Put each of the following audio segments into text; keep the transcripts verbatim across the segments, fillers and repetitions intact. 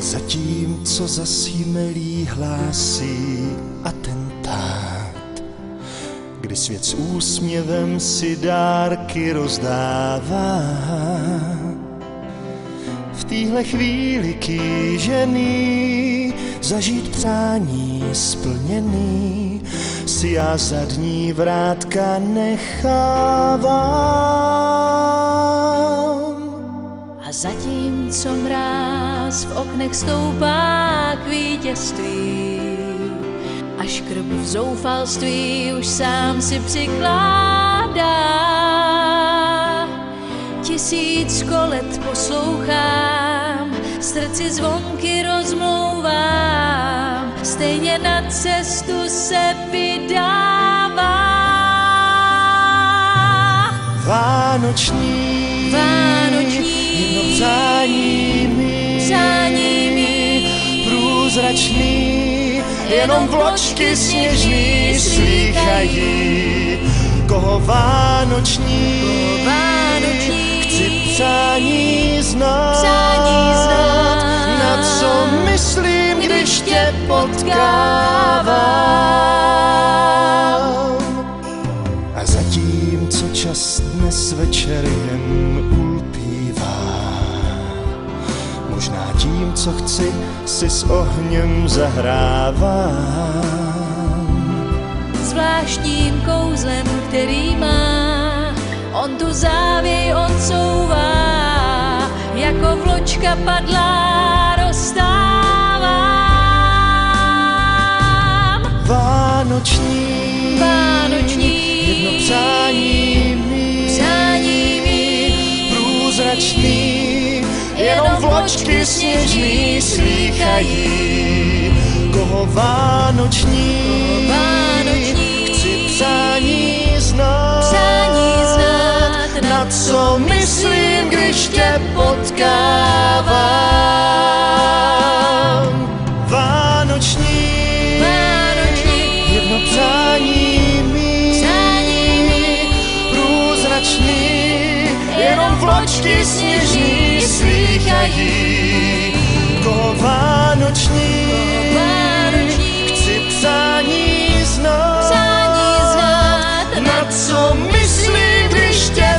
Zatímco zas jmelí hlásí atentát, kdy svět s úsměvem si dárky rozdává. V téhle chvíli kýžený, zažít přání splněný, si já zadní vrátka nechávám. A zatímco mráz v oknech stoupá k vítězství, až krb v zoufalství už sám si přikládá. Tisíc kolet poslouchám, srdci zvonky rozmlouvám, stejně na cestu se vydává. Vánoční, Vánoční, jedno přání mi, přání mi, průzračný, jenom vločky sněžný slýchají. Koho vánoční, koho vánoční, chci přání znát, přání znát, na co myslím, když tě potkávám. A zatímco čas dnes večer jen ulpívá, možná tím, co chci, si s ohněm zahrávám. Zvláštním kouzlem, který má, on tu závěj odsouvá, jako vločka padlá rozstávám. Vánoční, Vánoční, jedno přání mi, přání mi, průzračný, jenom vločky sněžný slýchají. Koho vánoční, koho vánoční, chci přání znát, přání znát, na co myslím, když tě potkávám. Vánoční, vánoční, jedno přání mi, přání mi, průzračný, jenom vločky sněžný slýchají. Koho vánoční, chci přání znát, přání znát, na co myslím, když tě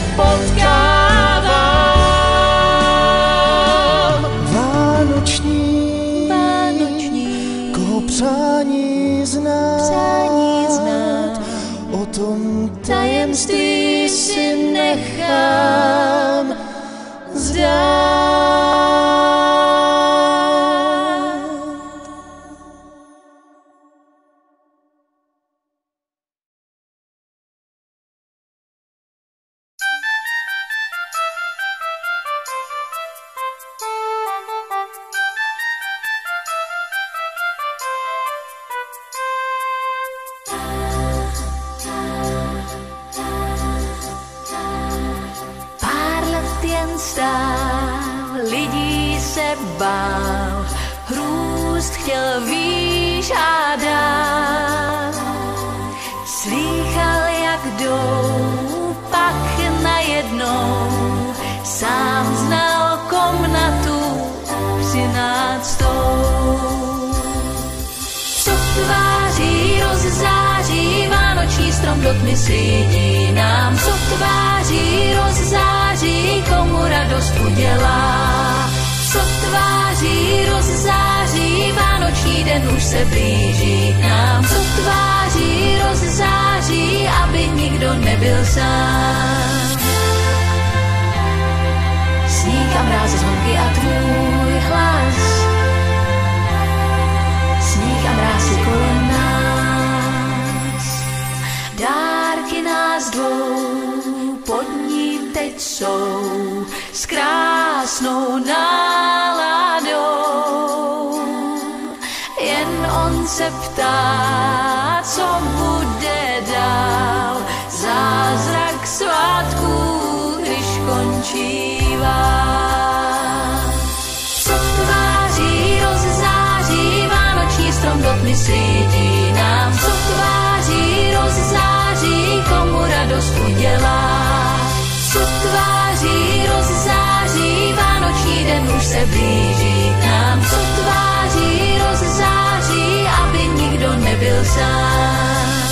potkávám. Vánoční, vánoční, koho přání znát, přání znát, o tom tajemství si nechám zdát. Stál, lidí se bál, hrůst chtěl výš a dál. Slýchal, jak jdou, pak najednou sám znal komnatu třináctou. Co tváří rozzáří, vánoční strom do tmy svítí nám. Co tváří rozzáří, komu radost udělá. Co tváří rozzáří, vánoční den už se blíží k nám. Co tváří rozzáří, aby nikdo nebyl sám. Sníh a mráz, zvonky a tvůj hlas, sníh a mráz je kolem nás. Dárky nás dvou pod ním teď jsou s krásnou náladou. Jen on se ptá, co bude dál. Zázrak svátků, když končí vám. Co tváří rozzáří, vánoční strom do tmy svítí nám. Co tváří rozzáří, komu radost udělá. Co tváří rozzáří, vánoční den už se blíží k nám. Co sám.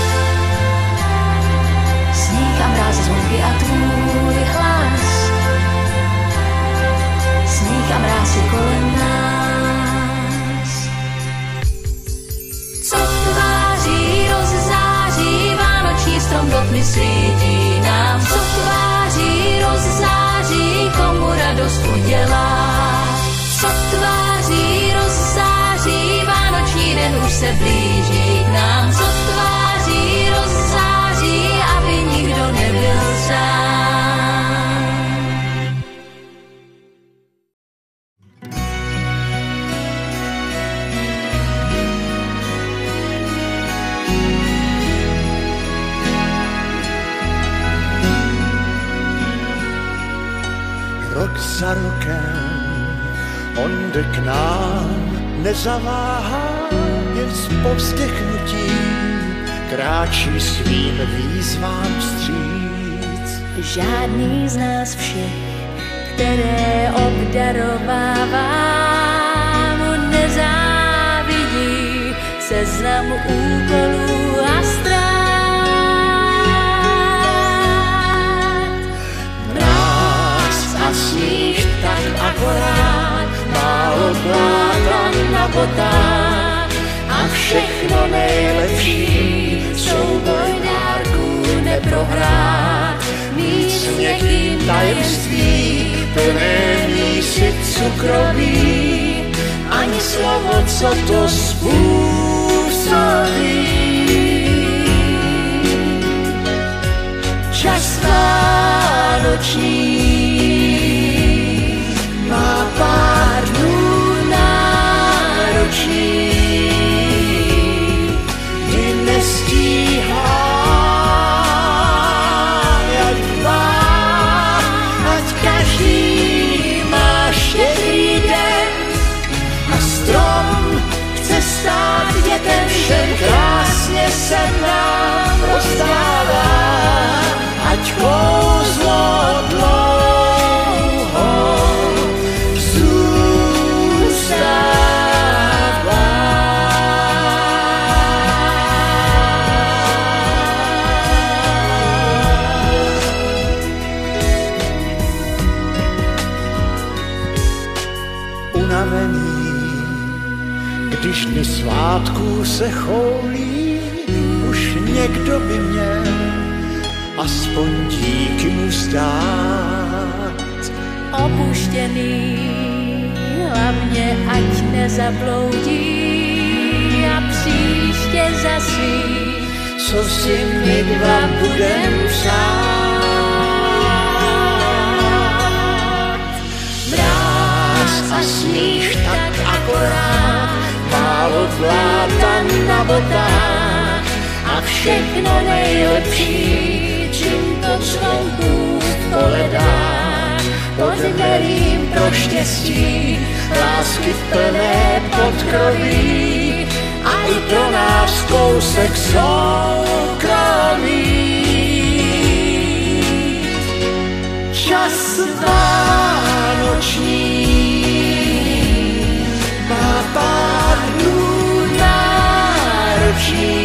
Sníh a mráz, zvonky a tvůj hlas. Sníh a mráz je kolem nás. Co tváří rozzáří, vánoční strom do tmy svítí nám. Co tváří rozzáří, komu radost udělá. Co tváří rozzáří, vánoční den už se blíží k nám. Co tváří rozzáří, aby nikdo nebyl sám. Rok za rokem on jde k nám, nezaváhá, jen s povzdechnutím kráčí svým výzvám vstříc. Žádný z nás všech, které obdarovává, mu nezávidí seznam úkolů a ztrát. Mráz a sníh tak akorát, málo bláta na botách a všechno nejlepší, souboj dárků neprohrát. Mít s někým tajemství, plné mísy cukroví, ani slovo, co to způsobí. Čas vánoční má pár dnů náročný, kdy nestíhá, jak má, ať každý má štědrý den a strom chce stát dětem, všem krásně se nám rozdává, ať kouzlo dlouho zůstává. Unavený, když dny svátků se choulí, už někdo by měl aspoň díky mu stát. Opuštěný, hlavně ať nezabloudí a příště zasví, Co si my dva budem přát. Mráz a sníh tak akorát, málo pláta na botách a všechno nejlepší, čím to zvonku poledá. Pod dverím pro štěstí, lásky plné podkroví a i pro nás kousek soukromí. Čas vánoční má pár dnů náročný,